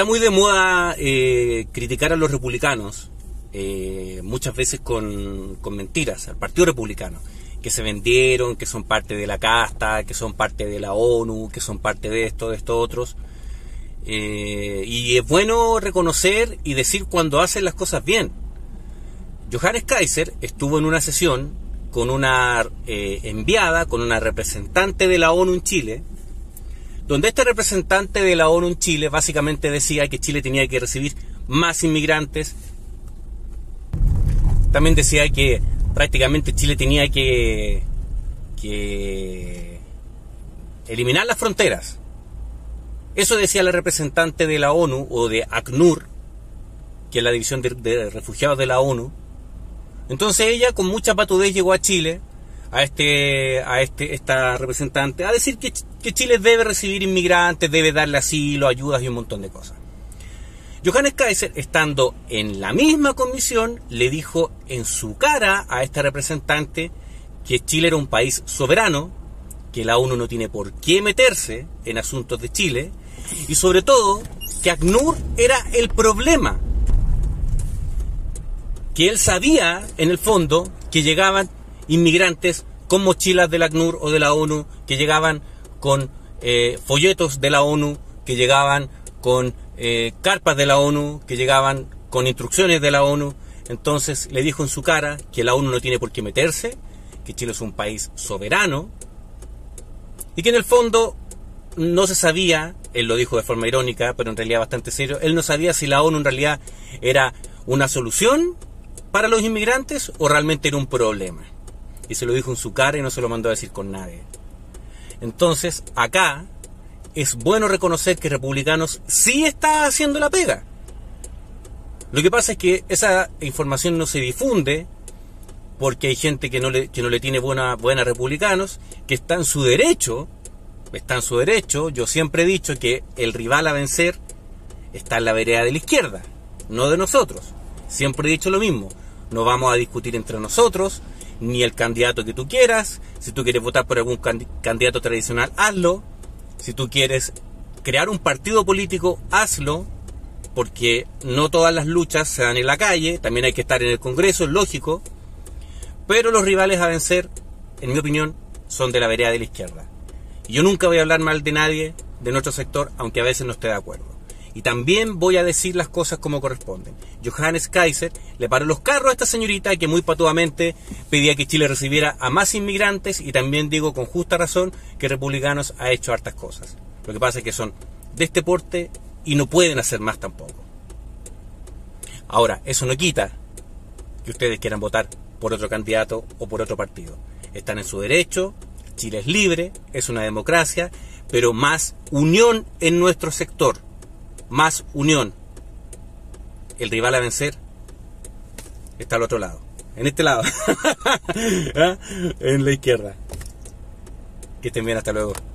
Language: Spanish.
Está muy de moda criticar a los republicanos, muchas veces con mentiras, al Partido Republicano, que se vendieron, que son parte de la casta, que son parte de la ONU, que son parte de estos otros. Y es bueno reconocer y decir cuando hacen las cosas bien. Johannes Kaiser estuvo en una sesión con una enviada, con una representante de la ONU en Chile, donde este representante de la ONU en Chile básicamente decía que Chile tenía que recibir más inmigrantes. También decía que prácticamente Chile tenía que eliminar las fronteras. Eso decía la representante de la ONU, o de ACNUR, que es la división de refugiados de la ONU. Entonces ella con mucha patudez llegó a Chile, esta representante, a decir que Chile debe recibir inmigrantes, debe darle asilo, ayudas y un montón de cosas. Johannes Kaiser, estando en la misma comisión, le dijo en su cara a esta representante que Chile era un país soberano, que la ONU no tiene por qué meterse en asuntos de Chile, y sobre todo que ACNUR era el problema, que él sabía en el fondo que llegaban inmigrantes con mochilas del ACNUR o de la ONU, que llegaban con folletos de la ONU, que llegaban con carpas de la ONU, que llegaban con instrucciones de la ONU. Entonces le dijo en su cara que la ONU no tiene por qué meterse, que Chile es un país soberano, y que en el fondo no se sabía, él lo dijo de forma irónica, pero en realidad bastante serio, él no sabía si la ONU en realidad era una solución para los inmigrantes o realmente era un problema. Y se lo dijo en su cara y no se lo mandó a decir con nadie. Entonces, acá es bueno reconocer que Republicanos sí está haciendo la pega. Lo que pasa es que esa información no se difunde porque hay gente que no le tiene buena a Republicanos, que está en su derecho. Yo siempre he dicho que el rival a vencer está en la vereda de la izquierda, no de nosotros. Siempre he dicho lo mismo. No vamos a discutir entre nosotros, ni el candidato que tú quieras. Si tú quieres votar por algún candidato tradicional, hazlo. Si tú quieres crear un partido político, hazlo, porque no todas las luchas se dan en la calle, también hay que estar en el Congreso, es lógico, pero los rivales a vencer, en mi opinión, son de la vereda de la izquierda. Y yo nunca voy a hablar mal de nadie de nuestro sector, aunque a veces no esté de acuerdo. Y también voy a decir las cosas como corresponden. Johannes Kaiser le paró los carros a esta señorita que muy patudamente pedía que Chile recibiera a más inmigrantes, y también digo con justa razón que Republicanos ha hecho hartas cosas. Lo que pasa es que son de este porte y no pueden hacer más tampoco. Ahora, eso no quita que ustedes quieran votar por otro candidato o por otro partido. Están en su derecho, Chile es libre, es una democracia, pero más unión en nuestro sector. Más unión. El rival a vencer está al otro lado. En este lado. ¿Ah? En la izquierda. Que estén bien, hasta luego.